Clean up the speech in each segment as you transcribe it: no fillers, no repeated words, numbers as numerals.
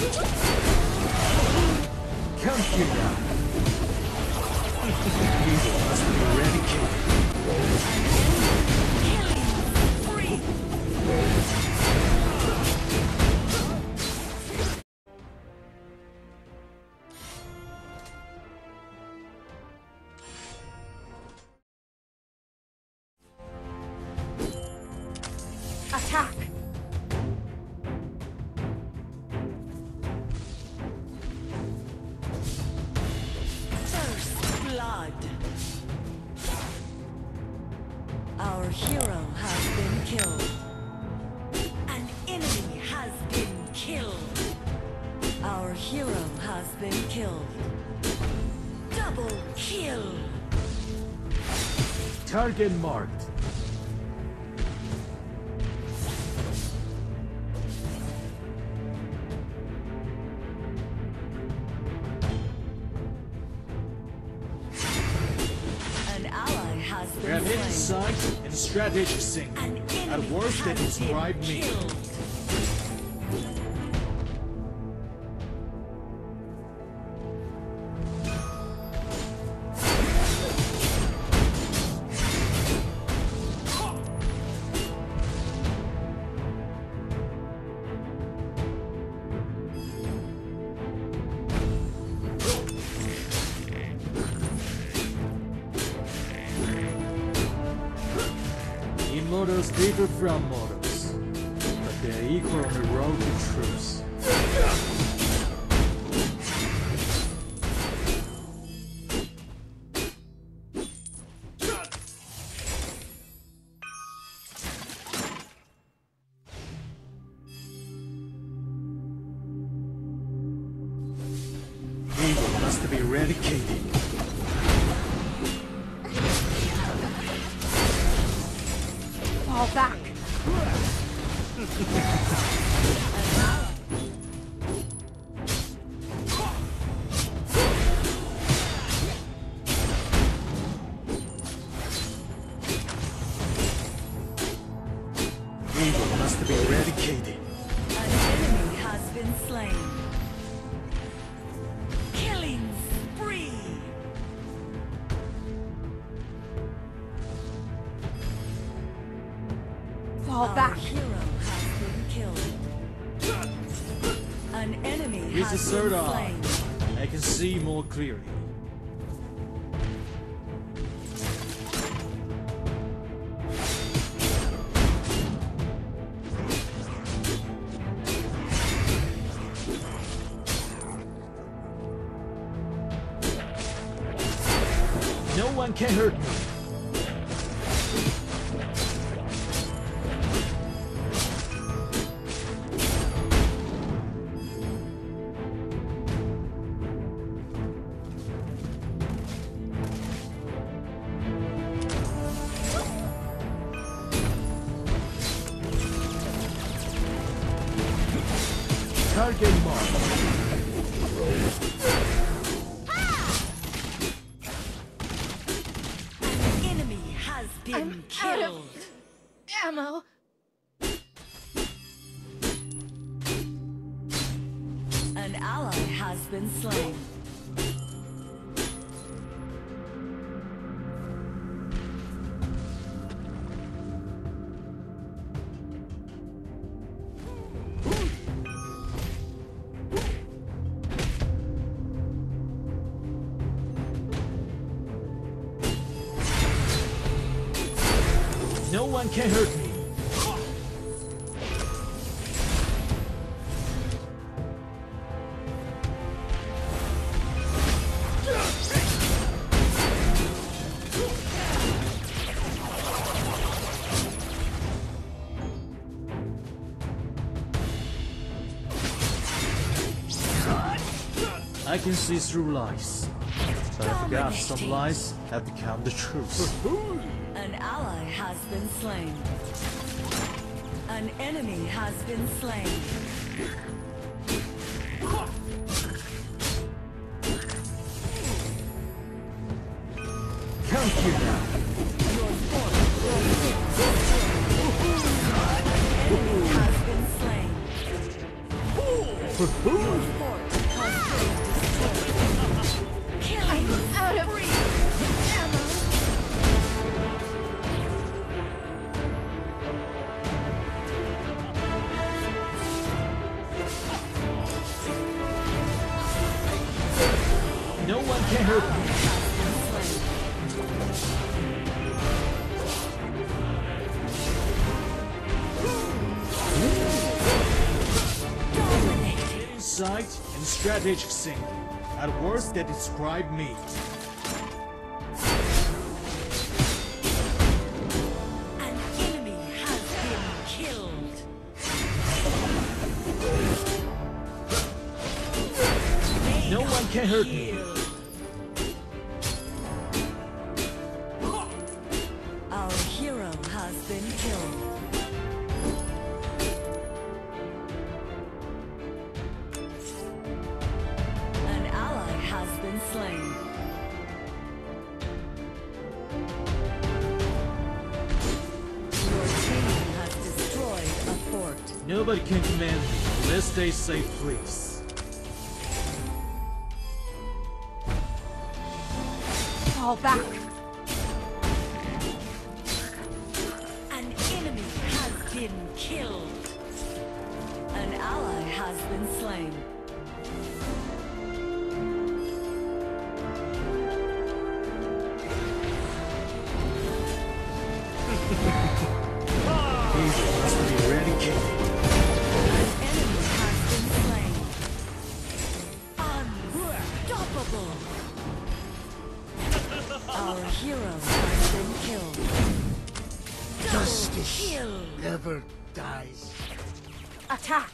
Come here now. Evil must be eradicated. Attack! First blood. Our hero has been killed. An enemy has been killed. Our hero has been killed. Double kill. Target marked. An ally has We have been hit slain. sight and strategy sync. An At enemy worst, they has been describe me. killed. Immortals differ from mortals, but they are equal on the road to truth. Evil must be eradicated. Fall back! Evil must be eradicated. An enemy has been slain. Killing spree. Fall Our back! hero has been killed. An enemy Use the has third been eye. slain. I can see more clearly. No one can hurt me. Target marked. An enemy has been I'm out killed. of ammo! An ally has been slain. No one can hurt me. I can see through lies, but I forgot some Dominating. lies have become the truth. An ally has been slain. An enemy has been slain. Come here now. Your force will hit. An enemy has been slain. For who? Fort has been destroyed. Killing Out of spree. ammo. No one can hurt me. Insight and strategic thinking. At worst, that describe me. An enemy has been killed. No one can hurt me. Our hero has been killed. An ally has been slain. Your team has destroyed a fort. Nobody can command me unless they say please. Fall back. An enemy has been killed. An ally has been slain. Evil must be eradicated. An enemy has been slain. Unstoppable. Our hero has been killed. Justice Kill. never dies. Attack.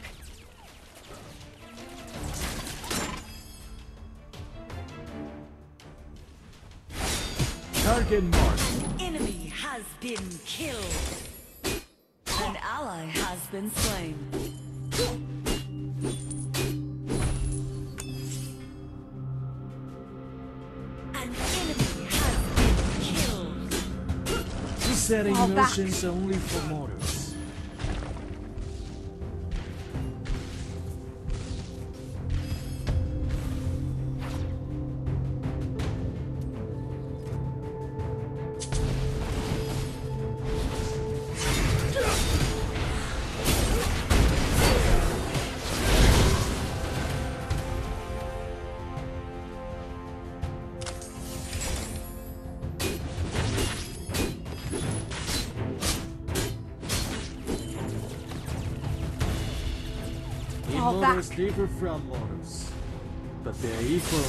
Target marked. Enemy has been killed. An ally has been slain. An enemy has been killed. You said Fall back. emotions only for mortals. Fall Immortals back. differ from mortals, but they're equal.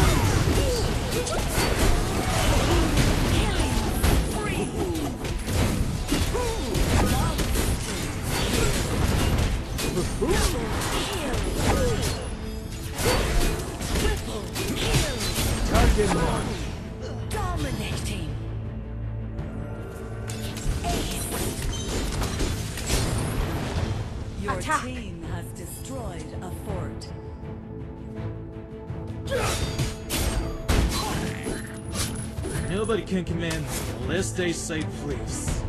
Target marked. Dominating. Your Attack. team has destroyed a fort. Nobody can command me unless they say please.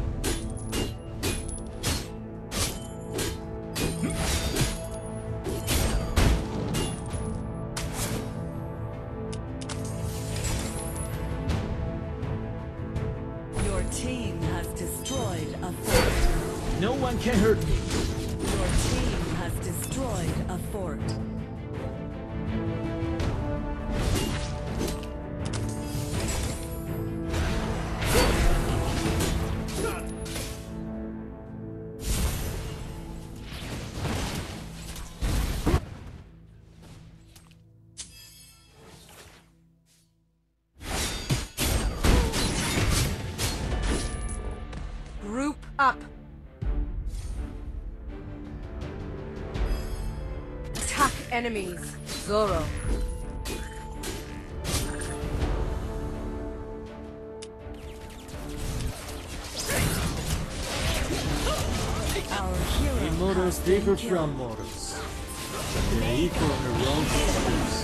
Your team has destroyed a fort. No one can hurt me. Your team has destroyed a fort. Group up. Attack enemies. Zoro. Our hero Immortals has been differ killed. from mortals, but they're equal in the road to truth.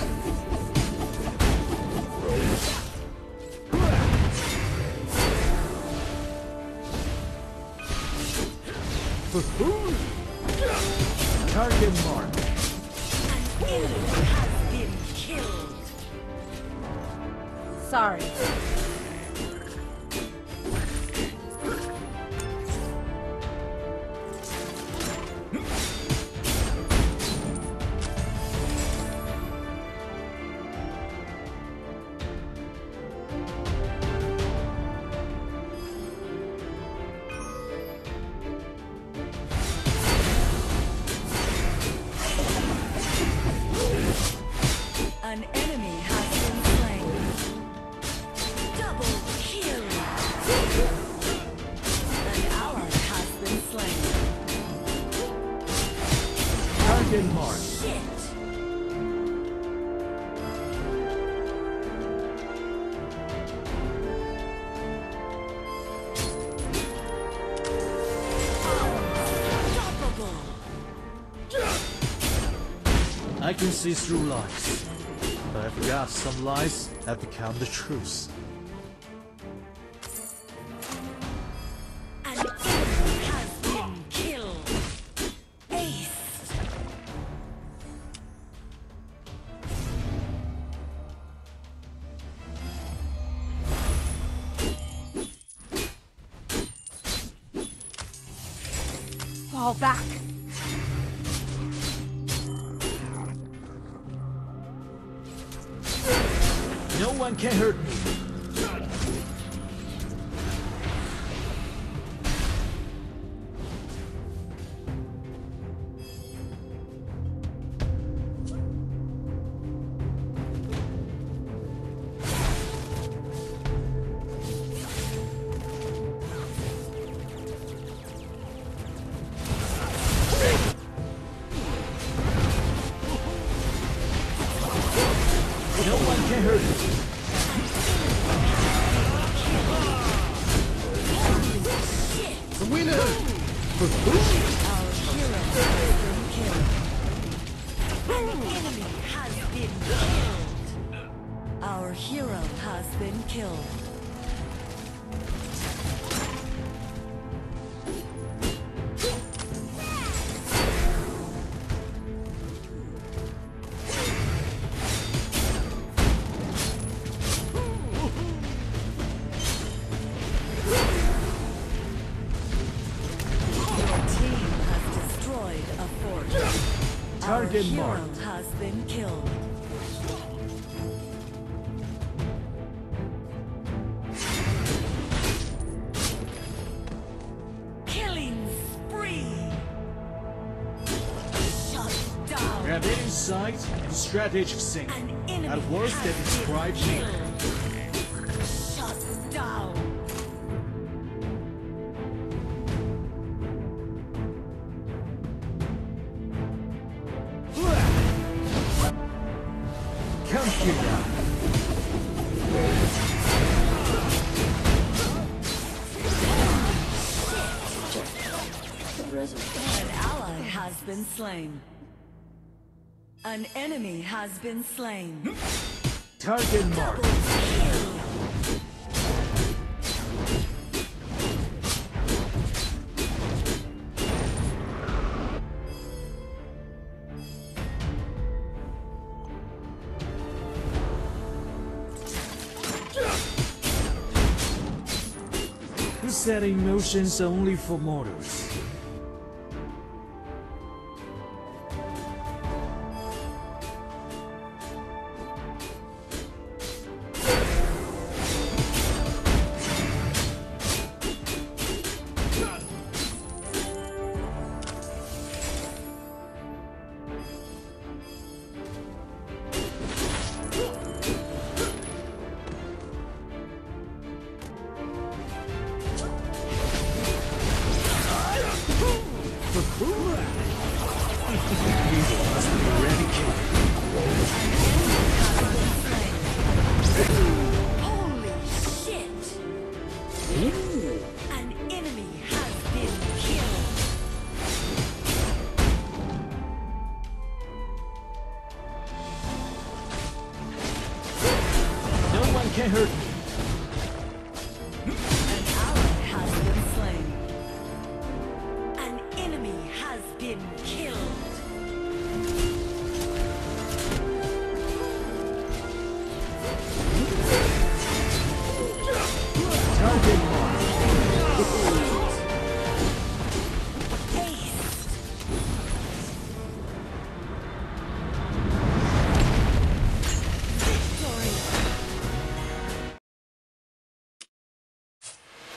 For who? Target marked. enemy has been killed. Sorry. An enemy has been slain. Double kill. An ally has been slain. Target marked. Shit. Unstoppable. I can see through lies, but I forgot some lies have become the truth. An enemy has been killed. Ace. Fall back. No one can hurt me. No one can hurt me. The winner! Our hero has been killed. An enemy has been killed. Our hero has been killed. Your team has destroyed a fort. Target Our hero marked. has been killed. Killing spree. Shut down. We have insight and strategic thinking. An enemy At worst, has they been describe me. killed. Shut down. Come here now. An ally has been slain. An enemy has been slain. Target marked. Kill. Who said emotions are only for mortals? Evil must be eradicated. Holy shit! An enemy has been killed. No one can hurt me.